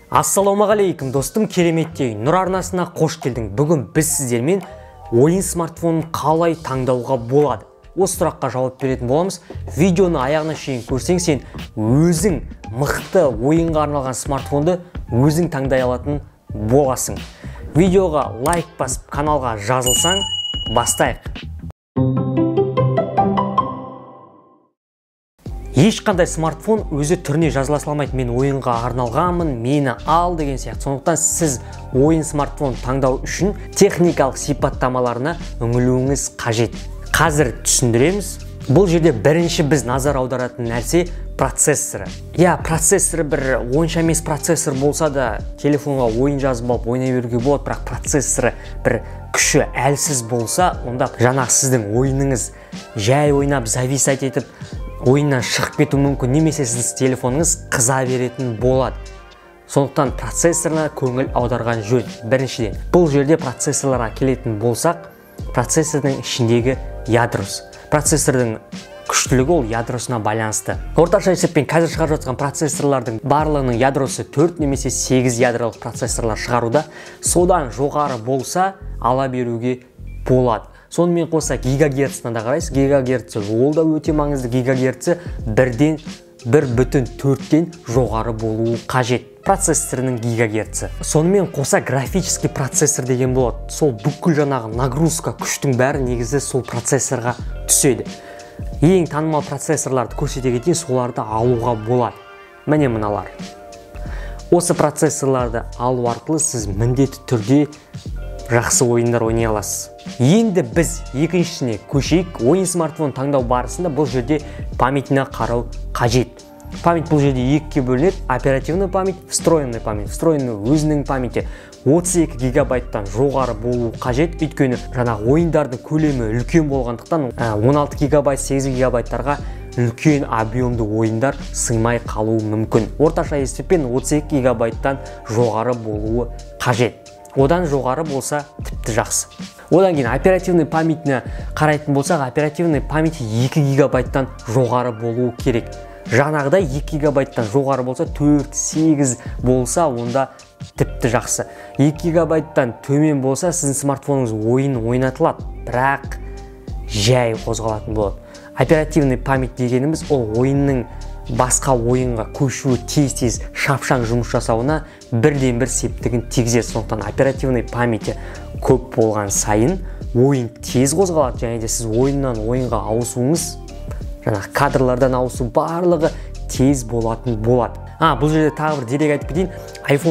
Ассалаумағалейкум достым, кереметтей Нұр арнасына қош келдің. Бүгін біз сіздермен ойын смартфонын қалай таңдауға болады? Осы сұраққа жауап беретін боламыз. Видеоны аяғына шейін көрсең, сен өзің мықты ойынға арналған смартфонды өзің таңдай алатын боласың. Видеоға лайк басып, каналға жазылсаң, бастайық. Ешқандай смартфон өзі түріне жазыла салмайды. Мен ойынға арналғанмын, мені ал деген сияқты. Сондықтан сіз ойын смартфон таңдау үшін техникалық сипаттамаларына үңілуіңіз қажет. Қазір түсіндіреміз. Бұл жерде бірінші біз назар аударатын нәрсе процессоры. Процессоры бір онша емес процессор болса да телефонға ойын жазып алып ойнай беруге болады, бірақ процессоры бір күші әлсіз болса, онда жаңағы сіздің ойыныңыз жай ойнап зависать етіп ойыннан шығып кету мүмкін, немесе сіздің телефоныңыз қыза беретін болады. Сондықтан процессорына көңіл аударған жөн. Біріншіден, бұл жерде процессорларға келетін болсақ, процессордың ішіндегі ядросы. Процессордың күштілігі ол ядросына байланысты. Орташа есеппен қазір шығарып жатқан процессорлардың барлығының ядросы 4 немесе 8 ядролық процессорлар шығаруда. Содан жоғары болса ала беруге болады. Сонымен қоса гигагерціне да қарайсыз. Гигагерці ол да өте маңызды. Гигагерці 1,4-тен жоғары болуы қажет. Процессорының гигагерці. Сонымен қоса графический процессор деген болады. Сол бүкіл жаңағы нагрузка, күштің бәрі негізі сол процессорға түседі. Ең танымал процессорларды көрсете кетейін, соларды алуға болады. Міне мыналар. Осы процессорларды алу арқылы сіз міндетті түрде жақсы ойындар ойнай аласыз. Енді біз екіншісіне көшейік. Ойын смартфон таңдау барысында бұл жерде памятіне қарау қажет. Память бұл жерде екіге бөлінеді: оперативный память, встроенный память. Встроенный өзінің памяті 32 гигабайттан жоғары болуы қажет. Өйткені жаңағы ойындардың көлемі үлкен болғандықтан 16 гигабайт, 8 гигабайттарға үлкен объемды ойындар сыймай қалуы мүмкін. Орташа есеппен 32 гигабайттан жоғары болуы қажет. Одан жоғары болса тіпті жақсы. Одан кейін оперативный памятіне қарайтын болсақ, оперативный памяти 2 гигабайттан жоғары болуы керек. Жаңағыдай 2 гигабайттан жоғары болса, 4-8 болса, онда тіпті жақсы. 2 гигабайттан төмен болса, сіздің смартфоныңыз ойын ойнатылады, бірақ жай қозғалатын болады. Оперативный память дегеніміз ол ойынның басқа ойынға көшуі тез-тез шапшаң жұмыс жасауына бірден-бір септігін тигізеді. Сондықтан оперативный памяти көп болған сайын ойын тез қозғалады, және де сіз ойыннан ойынға ауысуыңыз, жаңағы кадрлардан ауысу, барлығы тез болатын болады. Бұл жерде тағы бір дерек айтып кетейін.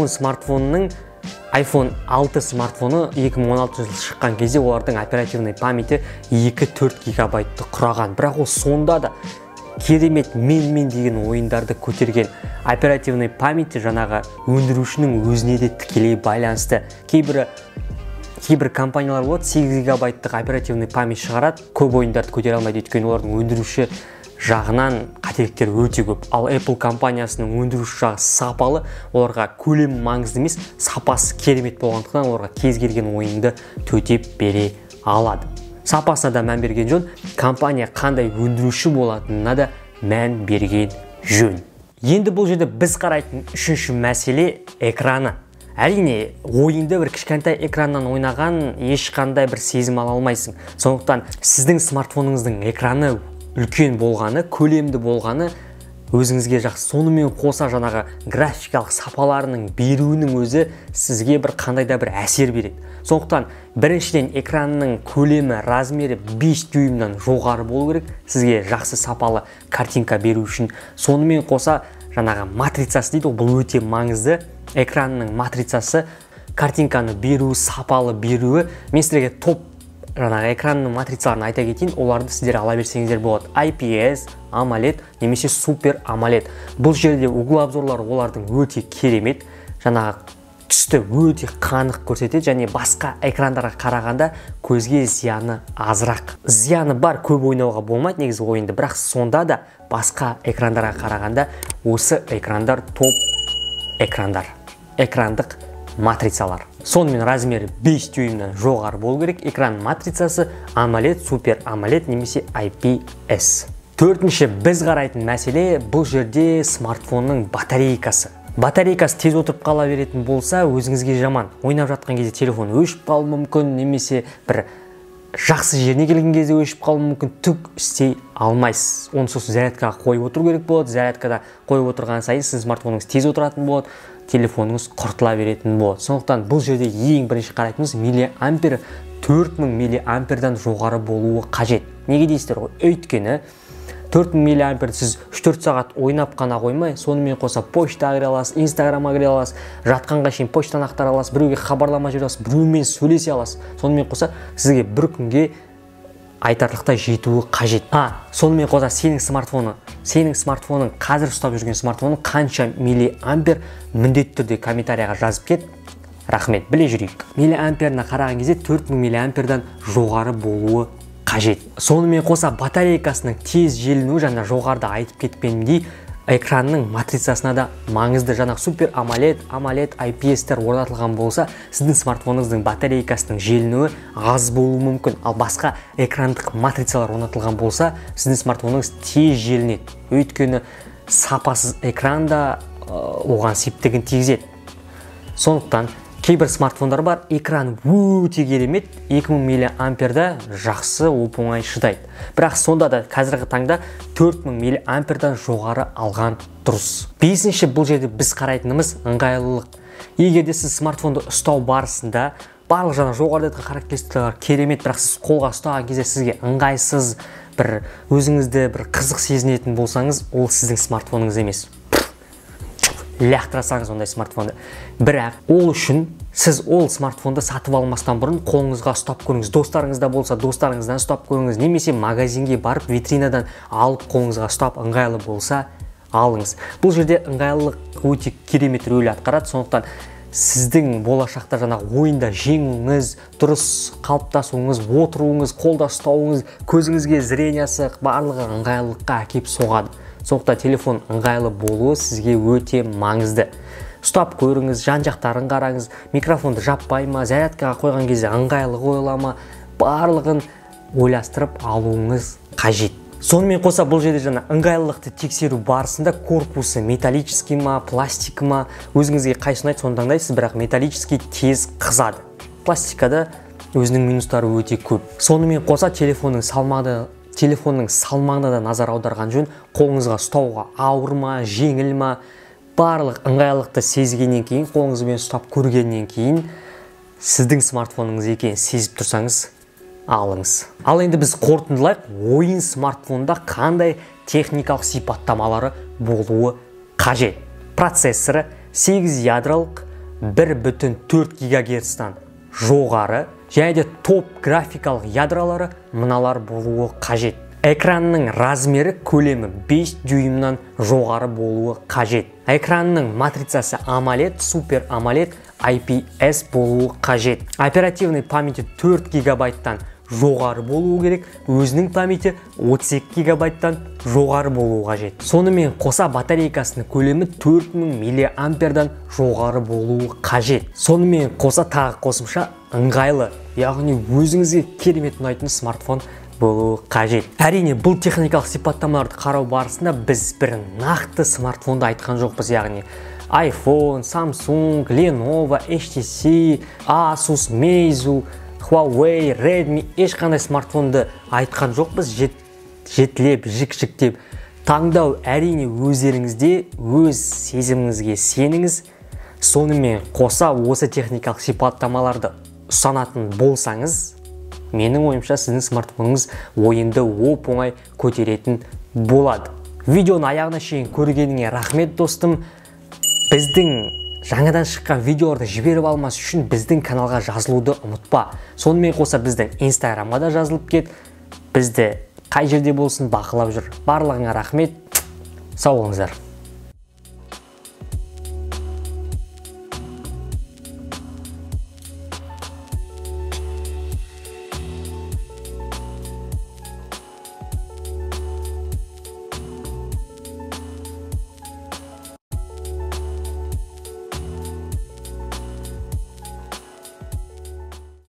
iPhone 6 смартфоны 2016 жылы шыққан кезде олардың оперативный памяти 2-4 гигабайтты құраған. Бірақ ол сонда да керемет мен деген ойындарды көтерген. Оперативный памяти жаңағы өндірушінің өзіне де тікелей байланысты. Кейбір компаниялар болады, 8 гигабайттық оперативный память шығарады, көп ойындарды көтере алмайды, өйткені олардың өндіруші жағынан қателіктер өте көп. Ал Apple компаниясының өндіруші жағы сапалы, оларға көлем маңызды емес, сапасы керемет болғандықтан оларға кез келген ойынды төтеп бере алады. Сапасына да мән берген жөн, компания қандай өндіруші болатынына да мән берген жөн. Енді бұл жерде біз қарайтын үшінші мәселе экраны. Әрине, ойынды бір кішкентай экраннан ойнаған ешқандай бір сезім ала алмайсың. Сондықтан сіздің смартфоныңыздың экраны үлкен болғаны, көлемді болғаны өзіңізге жақсы. Сонымен қоса жаңағы графикалық сапаларының беруінің өзі сізге бір қандай да бір әсер береді. Сондықтан біріншіден экранның көлемі, размері 5 дюймнан жоғары болу керек, сізге жақсы сапалы картинка беру үшін. Сонымен қоса жаңағы матрицасы дейді, бұл өте маңызды. Экранның матрицасы, картинканы беруі, сапалы беруі. Мен сіздерге топ жаңағы экранның матрицаларын айта кетейін, оларды сіздер ала берсеңіздер болады. IPS, AMOLED немесе Super AMOLED. Бұл жерде угол обзорлары олардың өте керемет, жаңағы түсті өте қанық көрсетеді, және басқа экрандарға қарағанда көзге зияны азырақ. Зияны бар, көп ойнауға болмайды негізі ойынды, бірақ сонда да басқа экрандарға қарағанда осы экрандар топ экрандар, экрандық матрицалар. Сонымен размері 5 дюймнан жоғары болу керек. Экран матрицасы AMOLED, Super AMOLED немесе IPS. Төртінші біз қарайтын мәселе бұл жерде смартфонның батарейкасы. батарейкасы тез отырып қала беретін болса, өзіңізге жаман. Ойнап жатқан кезде телефон өшіп қалуы мүмкін, немесе бір жақсы жеріне келген кезде өшіп қалуы мүмкін, түк істей алмайсыз. Оны сосын зарядкаға қойып отыру керек болады. Зарядкада қойып отырған сайын сіздің смартфоныңыз тез отыратын болады, телефоныңыз құртыла беретін болады. Сондықтан бұл жерде ең бірінші қарайтынымыз миллиампер 4000 миллиампердан жоғары болуы қажет. Неге дейсіздер ғой? Өйткені 4000 миллиампер сіз 3-4 сағат ойнап қана қоймай, сонымен қоса почта кіре аласыз, инстаграмға кіре аласыз, жатқанға шейін поштаны ақтара аласыз, біреуге хабарлама жібере аласыз, біреумен сөйлесе аласыз. Сонымен қоса сізге бір күнге айтарлықтай жетуі қажет. Сонымен қоса сенің смартфоның қазір ұстап жүрген смартфоның қанша миллиампер, міндетті түрде комментарияға жазып кет. Рахмет, біле жүрейік. Миллиамперіне қараған кезде 4000 миллиампердан жоғары болуы қажет. Сонымен қоса батарейкасының тез желінуі, жаңа жоғарыда айтып кеткенімдей, экранның матрицасына да маңызды. Жаңа супер AMOLED IPS-тер орнатылған болса, сіздің смартфоныңыздың батарейкасының желінуі аз болуы мүмкін. Ал басқа экрандық матрицалар орнатылған болса, сіздің смартфоныңыз тез желінеді. Өйткені сапасыз экран да оған септігін тигізеді. Сондықтан кейбір смартфондар бар, экран өте керемет, 2000 миллиамперда жақсы оп-оңай шыдайды. Бірақ сонда да қазіргі таңда 4000 миллиампердан жоғары алған дұрыс. Бесінші, бұл жерде біз қарайтынымыз ыңғайлылық. Егер де сіз смартфонды ұстау барысында барлық жаңа жоғарыда айтқан характеристикалар керемет, бірақ сіз қолға ұстаған кезде сізге ыңғайсыз, бір өзіңізді бір қызық сезінетін болсаңыз, ол сіздің смартфоныңыз емес. Лақтырасаңыз ондай смартфонды. Бірақ ол үшін сіз ол смартфонды сатып алмастан бұрын қолыңызға ұстап көріңіз. Достарыңызда болса, достарыңыздан ұстап көріңіз, немесе магазинге барып витринадан алып қолыңызға ұстап ыңғайлы болса, алыңыз. Бұл жерде ыңғайлылық өте керемет рөл атқарады. Сондықтан сіздің болашақта жаңағы ойында жеңуіңіз, дұрыс қалыптасуыңыз, отыруыңыз, қолда ұстауыңыз, көзіңізге зрениясы барлығы ыңғайлылыққа әкеп соғады. Сондықтан телефон ыңғайлы болуы сізге өте маңызды. Ұстап көріңіз, жан-жақтарын қараңыз, микрофонды жаппай ма, зарядкаға қойған кезде ыңғайлы қойыла ма, барлығын ойластырып алуыңыз қажет. Сонымен қоса бұл жерде жаңа ыңғайлылықты тексеру барысында корпусы металлический ма, пластик ма, өзіңізге қайсысын айтса соны таңдайсыз, бірақ металлический тез қызады. Пластикада өзінің минустары өте көп. Сонымен қоса телефонның салмағына да назар аударған жөн. Қолыңызға ұстауға ауыр ма, жеңіл ма, барлық ыңғайлылықты сезгеннен кейін, қолыңызбен ұстап көргеннен кейін, сіздің смартфоныңыз екенін сезіп тұрсаңыз, алыңыз. Ал енді біз қорытындылайық, ойын смартфонда қандай техникалық сипаттамалары болуы қажет. Процессоры 8 ядролық 1,4 ГГц-тан жоғары, және де топ графикалық ядролары мыналар болуы қажет. Экранның размері көлемі 5 дюймнан жоғары болуы қажет. Экранның матрицасы AMOLED, Super AMOLED, IPS болуы қажет. Оперативный памяти 4 гигабайттан жоғары болуы керек, өзінің памяти 32 гигабайттан жоғары болуы қажет. Сонымен қоса батарейкасының көлемі 4000 миллиампердан жоғары болуы қажет. Сонымен қоса тағы қосымша ыңғайлы, яғни өзіңізге керемет ұнайтын смартфон болуы қажет. Әрине, бұл техникалық сипаттамаларды қарау барысында біз бір нақты смартфонды айтқан жоқпыз, яғни iPhone, Samsung, Lenovo, HTC, Asus, Meizu, Huawei, Redmi, ешқандай смартфонды айтқан жоқпыз. Жетілеп, жік-жіктеп таңдау әрине өздеріңізде, өз сезіміңізге сеніңіз. Сонымен қоса осы техникалық сипаттамаларды ұсанатын болсаңыз, менің ойымша сіздің смартфоныңыз ойынды оп-оңай көтеретін болады. Видеоны аяғына шейін көргеніңе рахмет, достым. Біздің жаңадан шыққан видеоларды жіберіп алмас үшін біздің каналға жазылуды ұмытпа. Сонымен қоса біздің инстаграмға да жазылып кет. Бізді қай жерде болсын бақылап жүр. Барлығыңа рахмет. Сау болыңыздар.